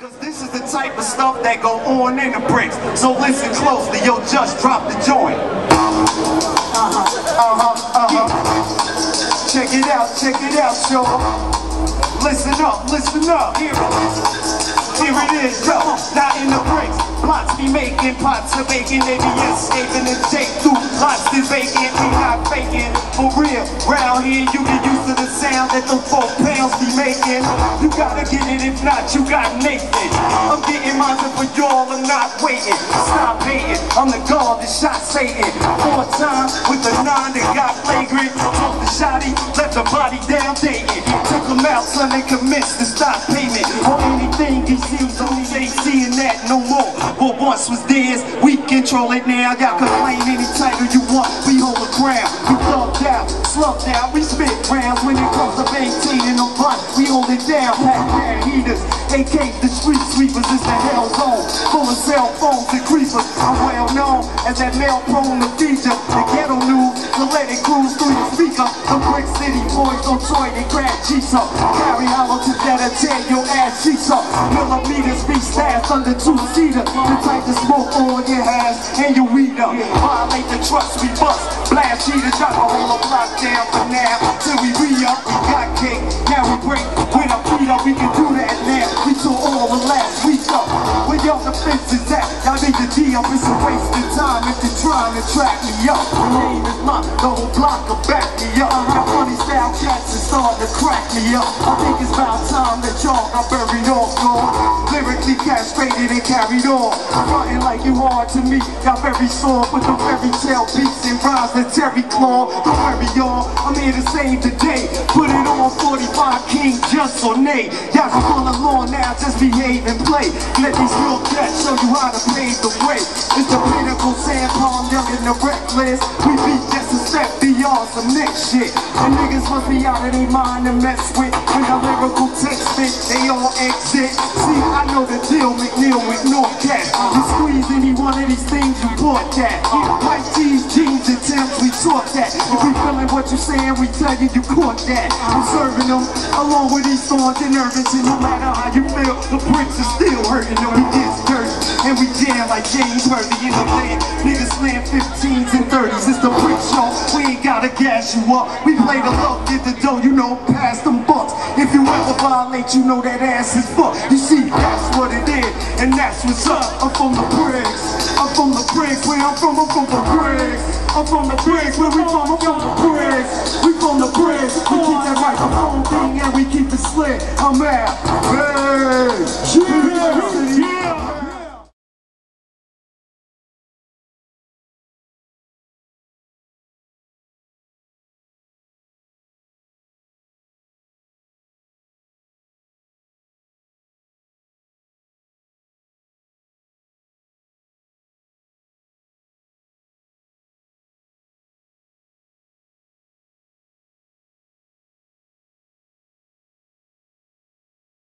Cause this is the type of stuff that go on in the bricks. So listen closely, yo, just drop the joint. Check it out, y'all. Listen up, here it is, yo. Not in the bricks. Plots be making, pots are baking, they be escaping and take through. Lots is vacant, we not faking. For real, round here you get used to the sound that them 4 pounds be making. You gotta get it, if not, you got Nathan. I'm getting mine for y'all, I'm not waiting. Stop hating, I'm the god that shot Satan. 4 times with the 9 that got flagrant. Took the shotty, left the body down dating. Took him out, son, and commenced to stop payment. On anything he sees, only they seeing that no more. What once was theirs, we control it now. Y'all can claim any title you want, we hold the ground. We thugged out, slugged out, we spit rounds. When it comes to maintaining the blunt, we hold it down. Pack bad heaters, AK the street sweepers is the hell zone. Full of cell phones and creepers. I'm well known as that male prone to feature. The ghetto news, so let it cruise through your speaker. The brick city boys don't toy, they grab G's up. Carry hollow to that and tear your ass cheeks up. Millimeters be stashed under 2-seater. The type to smoke on your ass and your weed up. Violate the trust, we bust. Blast cheaters, drop a whole block down for now. Till we re-up, we got cake. Now we break with our feet up, we can do that now. We took all the last week up. Where y'all defenses at? Y'all need to D up, it's a waste of time if you're trying to track me up. My name is mine, the whole block will back me up. Got funny style cats is starting to crack me up. I think it's about time that y'all got buried off, Lord. Lyrically castrated and carried on. Frontin' like you hard to me, got very sore with the fairy tale beats and rhymes that Terry Claw. Don't worry y'all, I'm here to save the day. Put it on 45 King, just or nay. Y'all can run along now, just behave and play. Let these real cats show you how to pave the way. It's the pinnacle, Sam Palm, young and the reckless. We be just a step beyond some next shit. And niggas must be out of their mind to mess with. When the lyrical text fit, they all exit. See, I know the deal, McNeil with North Cat. You squeeze any one of these things, you bought that. White tees, jeans, and Timbs, we taught that. If we feeling what you saying, we tell you you caught that. I'm serving them along with these thorns and nervous. And no matter how you feel, the bricks are still hurting them. We get dirty, and we jam like James Hurley in the land. Niggas slam 15s and 30s, it's the brick show. We ain't gotta gas you up. We play the love, get the dough, you know, pass them bucks. If you ever violate, you know that ass is fucked. You see, that's what it is, and that's what's up. I'm from the bricks. I'm from the bricks, where I'm from the bricks. I'm from the bricks, where we from? I'm from the bricks. We from the bricks. We keep that microphone thing and we keep it slick. I'm out. Hey, yeah.